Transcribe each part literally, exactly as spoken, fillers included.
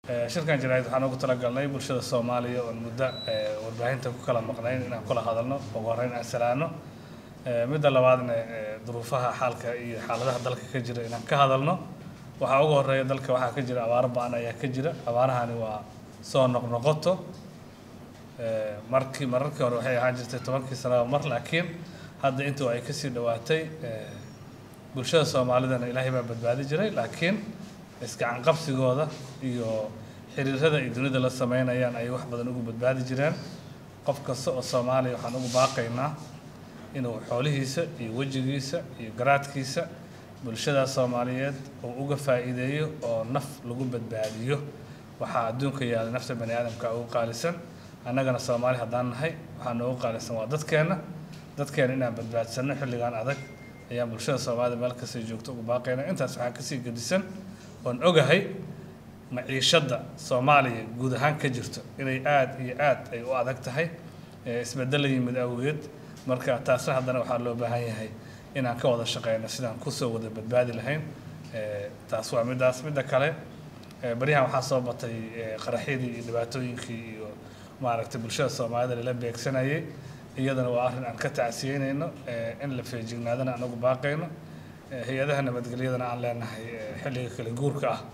shirkan jaraa'id waxaan ugu talagalnay bulshada Soomaaliya oo muddo warbaahinta ku kala maqnayn inaan kula hadalno oo horeyn aan salaano midda labaadna duruufaha xaalka iyo xaaladaha dalka ka jira inaan ka hadalno waxa ugu horeeya dalka waxa ka jira abaar baan ayaa ka jira abaarahani waa soo noqnoqoto markii mararkii hore waxay ahaan jirtay tobankii sano mar laakiin hadda intuu ay ka sii dhawaatay bulshada Soomaalidana Ilaahay baa badbaadi jiray laakiin iskacan qabsigooda iyo xiriirada ay dunida la sameynayaan ay wax badan ugu badbaadi jireen qof kasta oo Soomaali waxaan ugu baaqaynaa inuu xoolihiisa iyo wajigiisa iyo garaadkiisa bulshada Soomaaliyeed oo uga faa'iideeyo oo naf lagu badbaadiyo waxa adduunka yaala nafta bani aadamka ugu qaalisan annagana Soomaali haddaan nahay waxaan ugu qaalisan waa dadkeena dadkeena inaan badbaadsano xilligan adag ayaa bulshada Soomaalida meel kasta joogto ugu baaqaynaa intaas waxaan ka sii gadisan oon ogahay maciishada Soomaaliya guud ahaan ka jirto inay aad iyo aad ay u adag tahay isbedel yimid awgeed marka taas haddana waxaa loo baahan yahay inaan ka wada shaqeyno sidaan ku soo wada badbaadi lahayn taas waa midaas midda kale bariyahan waxaa soo batay qaraxyadii iyo dhibaatooyinkii iyo maaragtay bulshada Soomaalida la beegsanayay iyadana waa arrin aan ka tacsiyeynayno in la feejignaadana anagu baaqayno hay'adaha nabadgelyadana aan leenahay xilliga kala guurka ah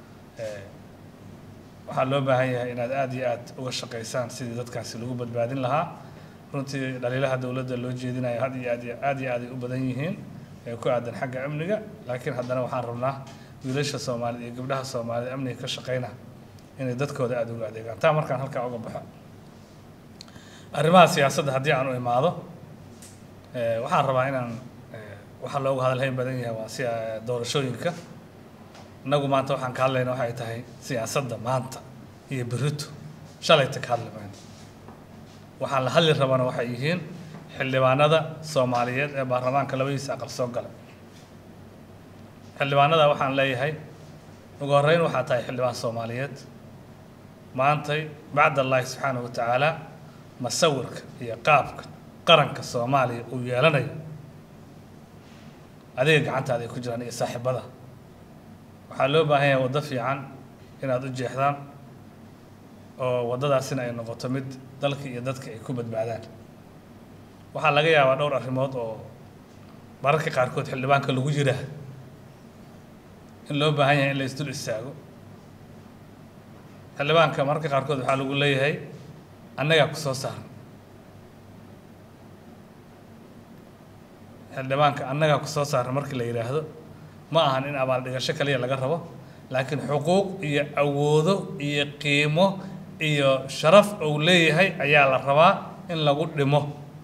waxaa loo baahan yahay inaad aad iyo aad uga shaqeysaan sidii dadkaasi lagu badbaadin lahaa runtii dhaliilaha dawladda loo jeedinayo had iyo aad iyo aad iyo aad ay u badan yihiin ee ku aadan xagga amniga laakiin haddana waxaan rabnaa wiilasha Soomaalida iyo gabdhaha Soomaalida amniga ka shaqeyna inay dadkooda aad uga adeegaan taa markaan halkaa uga baxo arrimaha siyaasadda haddii aan u imaado waxaan rabaa inaan waxa loogu hadalhayn badan yahay waa si doorashooyinka nagu maanta waxaan ka hadlaynaa waxay tahay siyaasadda maanta iyo berrito shalayta ka hadlamayno waxaan la hadli rabana waxay yihiin xildhibaanada Soomaaliyeed ee baarlamaanka labadiisa aqal soo galay xildhibaanada waxaan leeyahay ugu horeyn waxa tahay xildhibaan Soomaaliyeed maantay bacda Allah subhanahu wa ta'ala masawirka iyo qaabka qaranka Soomaaliya uu yeelanayo adiga gacantaada ku jiraan iyo saaxiibada waxaa loo baahan yahay wada fiican inaad u jeexdaan oo wadadaasina ay noqoto mid dalka iyo dadka ay ku badbaadaan waxaa laga yaabaa dhowr arrimood oo mararka qaarkood xildhibaanka lagu jira in loo baahan yahay in la isdul istaago xildhibaanka mararka qaarkood waxaa lagu leeyahay annaga ku soo saaran xildhibaanka annaga ku soo saaran markii la yiraahdo ma ahan in abaal dhigasho kaliya laga rabo laakiin xuquuq iyo awoodo iyo qiimo iyo sharaf uu leeyahay ayaa la rabaa in lagu dhimo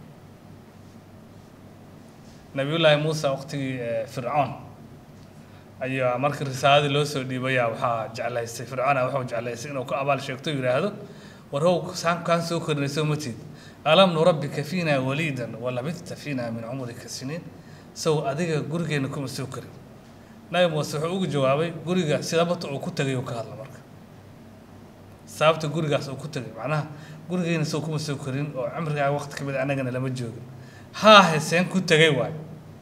nabiyullaahi Muuse waqtigii Fircoon ayaa markii risaaladii loo soo dhiibay waxaa jeclaysay Fircoon wuxuu jeclaysay inuu ku abaal sheegto yiraahdo وروك سان كان سوكر نسومتي ألم نربك فينا وليدا ولبثت فينا من عمرك سنين سو أديك جورجي نكون سوكر نايم وسحوق جوابي جورجا سلامته أو كتجي وكهلا مرك سابت جورجا أو كتجي معناها جورجي نسوكم سوكرين أو عمرك وقت كبير أنا جنا لما جوج ها حسين كتجي واي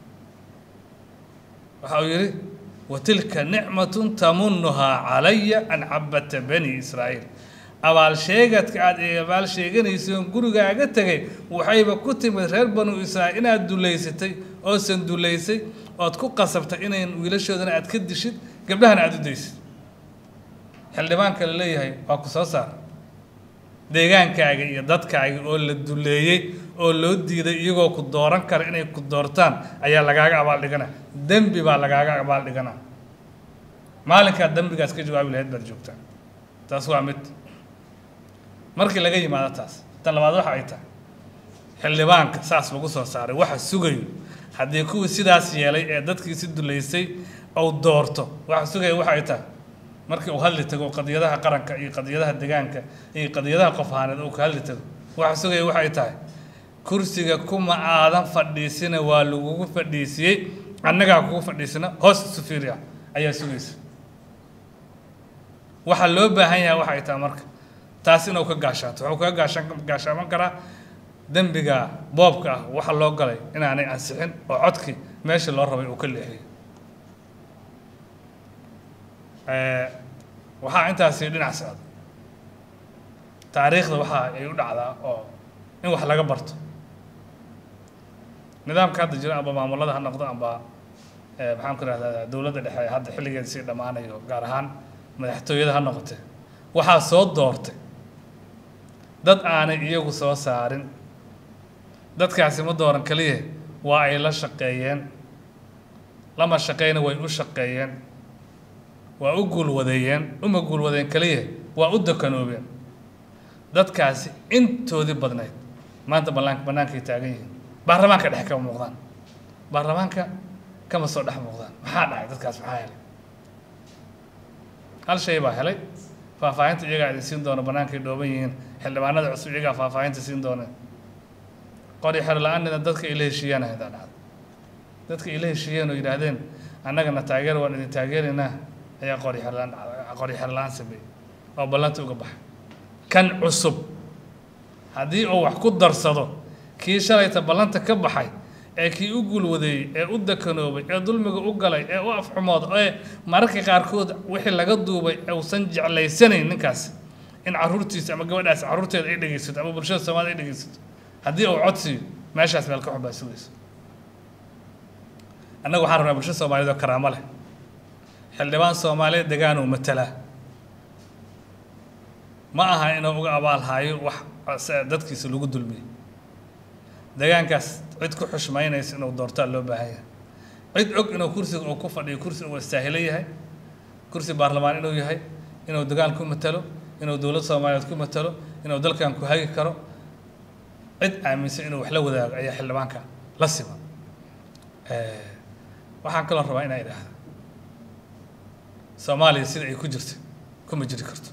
وحاولي وتلك نعمة تمنها علي أن عبدت بني إسرائيل abaal sheegadka aad abaal sheeganayso gurigaaga tagay waxayba ku timid reer banu Israa'iil inaad duleysatay oo san duleysay oo ku qasabtay inay wiilashoodana aad ka dishid gabdhahana aad u daysid xildhibaanka la leeyahay waa ku soo saar deegaankaaga iyo dadkaaga oo la duleeyay oo loo diiday iyagoo ku dooran kara inay ku doortaan ayaa lagaaga abaal dhigana dambi baa lagaaga abaal dhigana maalinka dambigaas ka jawaabi lahayd baad joogtaa taas waa mid markii laga yimaado taas tan labaad waxa ay tahay xildhibaanka saas lagu soo saaray waxa sugayo hadii kuwa sidaas yeelay ee dadkii si duleysay oo doorto waxa sugayo waxa ay tahay markii uu hadli tago qadiyadaha qaranka iyo qadiyadaha deegaanka iyo qadiyadaha qof ahaaneed uu ka hadli tago waxa sugayo waxa ay tahay kursiga kuma aadan fadhiisina waa lagu fadhiisiyay annaga ku fadhiisina hoos sufiiriya ayaa sugaysa waxa loo baahan yahay waxa ay tahay marka taas inuu ka gaashaato wuxuu ka gaashan gaashaaman karaa dambiga boobka ah waxa loo galay inaanay ansixin oo codki meesha loo rabay uu ka leexiyo ee waxaa intaasi dhinac socda taariikhda waxa ay u dhacdaa oo in wax laga barto nidaamka hadda jira aba maamulada ha noqdo amba maxaan ku rahdaa dowladda dhexe hadda xilligeeda sii dhammaanayo gaar ahaan madaxtooyada ha noqotee waxaa soo doortay dad aanay iyagu soo saarin dadkaasi ma dooran kaliya waa ay la shaqeeyeen lama shaqeyna way u shaqeeyeen waa u guulwadeeyeen uma guulwadeen kaliya waa u dakanoobeen dadkaasi intoodii badnayd maanta banaanka bannaankay taagan yihiin baarlamaanka dhexe kama muuqdaan baarlamaanka kama soo dhex muuqdaan maxaa dhacay dadkaas maxaa helay hal shay baa helay faahfaahinta iyagaa idin siin doona bannaankay dhooban yihiin xildhibaanada cusub iyagaa faahfaahinta siin dooneen qori xer la-aanina dadka ila heshiiyaan haydaa dhacda dadka ila heshiiyeen oo yidhaahdeen annagana taageer waan idin taageeraynaa ayaa qori xer la-aan qori xer la-aan sameeyey oo ballanta uga baxay kan cusub haddii uu wax ku darsado kii shalayta ballanta ka baxay ee kii u guulwadeeyey ee u dakanoobay ee dulmiga u galay ee u afxumooda ee mararka qaarkood wixii laga duubay uusan jeclaysanayn ninkaas in carruurtiisa ama gabadhaas carruurteeda ay dhegaysato ama bulshada soomaalida ay dhegaysato haddii uu codsiyo meeshaas meel ka xubaa sugayso annaga waxaan rabnaa bulshada soomaaliyeed oo karaamo leh xildhibaan soomaaliyeed degaanuu matalaa ma aha inuu uga abaalhaayo wax dadkiisa lagu dulmiyey degaankaas cid ku xushmaynaysa inuu doortaa loo baahan yahay cid og inuu kursiga uu ku fadhiyo kursi uu istaahilo yahay kursi baarlamaan inuu yahay inuu degaan ku matalo inuu dowlad soomaaliyeed ku matalo inuu dalkan ku hagi karo cid aaminsan inuu wax la wadaago ayaa xildhibaanka la sima waxaan kaloo rabaa inay idhaahdo soomaaliya sida ay ku jirto kuma jiri karto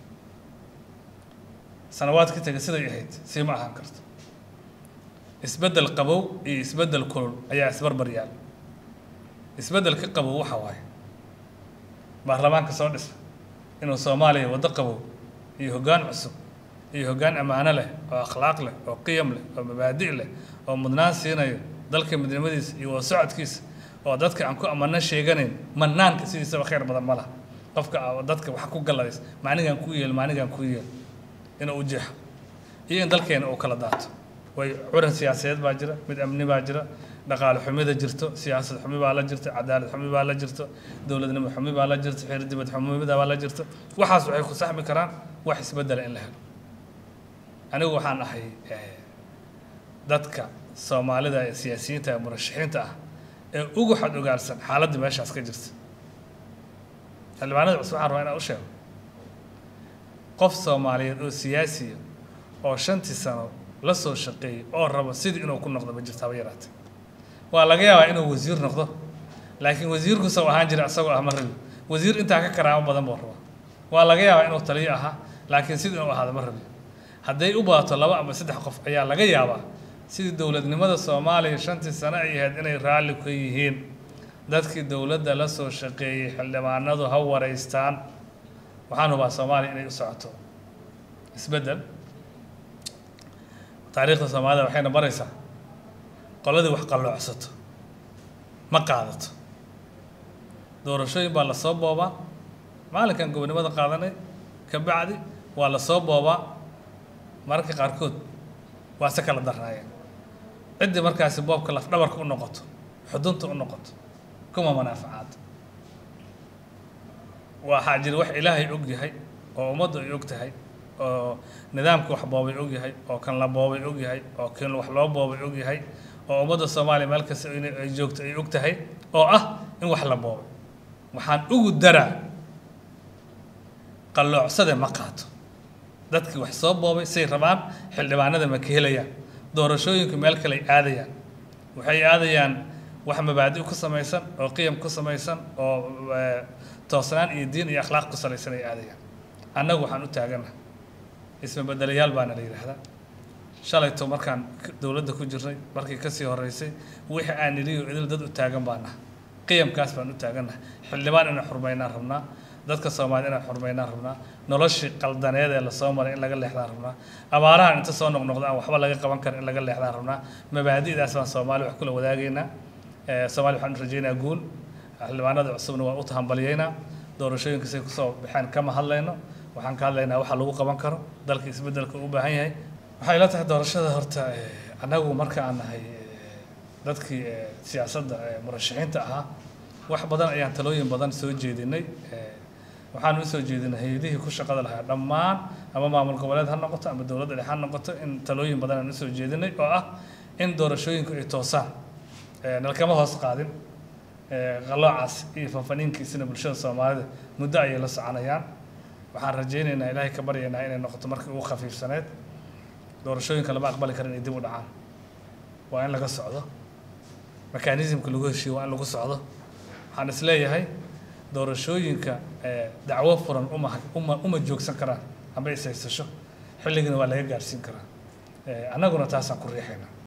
sanawaadkii tagay siday ahayd sii ma ahaan karto isbeddel qabow iyo isbeddel kulul ayaa isbarbar yaal isbeddelka qabow waxa waaye baarlamaanka soo dhisa inuu soomaaliya waddo qabow iyo hoggaan cusub iyo hoggaan ammaano leh oo akhlaaq leh oo qiyam leh oo mabaadi' leh oo mudnaan siinayo dalka midnimadiisa iyo wada socodkiisa oo dadka aan ku ammaano sheeganayn mannaanka sidiisaba khayr badan ma laha qofka dadka wax ku galladays maanigaan ku yeel maanigaan ku yeel inuu u jeexo iyo in dalkeena uu kala daato way curan siyaasadeed baa jira mid amni baa jira dhaqaale xumida jirto siyaasad xumi baa la jirto cadaalad xumi baa la jirto dowladnimo xumi baa la jirto xeer dibad xumida baa la jirto waxaas waxay ku saxmi karaan wax isbeddela in la helo anigu waxaan ahay dadka soomaalida ee siyaasiyiinta ee murashaxiinta ah ee ugu xad ogaarsan xaaladda meeshaas ka jirta xildhibaanada cusub waxaan rabaa inaan u sheego qof soomaaliyeed oo siyaasiya oo shantii sano la soo shaqeeyey oo rabo sidii inuu ku noqdo ma jirto haba yaraatee waa laga yaabaa inuu wasiir noqdo laakiin wasiirku saw ahaan jira isagoo ah ma rabi wasiir intaa ka karaamo badan buu rabaa waa laga yaabaa inuu taliyo ahaa laakiin sidii inuu ahaado ma rabi hadday u baato laba ama saddex qof ayaa laga yaabaa sidii dowladnimada soomaaliya shantii sano ay ahayd inay raalli ka yihiin dadkii dowladda la soo shaqeeyey xildhibaanadu ha wareystaan waxaan hubaa soomaaliya inay u socoto isbeddel taariikhda soomaalida waxayna baraysaa qoladii wax qalloocsato ma qaadato doorashooyin baa lasoo boobaa maalinkan gobonimada qaadanay ka bacdi waa lasoo boobaa mararka qaarkood waa se kala darnaayeen ciddii markaasi boobka lafdhabarka u noqoto xudunta u noqoto kuma manaafacaad waxaa jira wax ilaahay og yahay oo ummaddu ay og tahay oo nidaamka wax boobay og yahay oo kan la boobay og yahay oo kan wax loo boobay og yahay oo ummadda soomaaliya meel kasta ay joogto ay og tahay oo ah in wax la boobay waxaan ugu daraa qalloocsade ma qaato dadkii wax soo boobay say rabaan xildhibaanada ma ka helayaan doorashooyinku meel kale ay aadayaan waxay aadayaan wax mabaadi' ku samaysan oo qiyam ku samaysan oo toosnaan iyo diin iyo akhlaaq ku salaysan ay aadayaan annagu waxaan u taaganahay isma bedelayaal baana la yidhaahdaa shalayto markaan dowladda ku jirnay markii kasii horeysay wixii aan niliyo idil dad u taagan baan nahay qiyamkaas baan u taagannahay xildhibaan inaan xurmaynaan rabnaa dadka soomaalida inaan xurmaynaan rabnaa noloshii qaldaneed ee lasoo maray in laga leexdaan rabnaa abaarahan inta soo noqnoqda aan waxba laga qaban karin in laga leexdaan rabnaa mabaadi'daas baan soomaaliya wax kula wadaagaynaa soomaaliya waxaan u rajaynayaa guul xildhibaanada cusubna waa u tahambalyaynaa doorashooyinka say kusoo baxeen kama hadlayno waxaan ka hadlaynaa waxa lagu qaban karo dalka isbeddelka u baahan yahay waxay la tahay doorashada horta anagu marka aan nahay dadkii siyaasadda murashaxiinta ahaa wax badan ayaan talooyin badan soo jeedinay waxaan u soo jeedinay hay'adihii ku shaqada lahaa dhammaan ama maamul goboleed ha noqoto ama dowladda dhexe ha noqoto in talooyin badan aan u soo jeedinay oo ah in doorashooyinku ay toosaan nalkama hoos qaadin qaloocaas iyo fanfaniinkiisina bulshada Soomaalida muddo ayay la soconayaan waxaan rajaynaynaa ilaahay ka baryaynaa inay noqoto markii ugu khafiifsaneed doorashooyinka lama aqbali karin inay dib u dhacaan waa in laga socdo mekanismka lagu heshiiyo waa in lagu socdo waxaan is leeyahay doorashooyinka dacwo furan uma uma uma joogsan karaan ama is haysasho xilligana waa laga gaarsiin karaa annaguna taasaan ku riixaynaa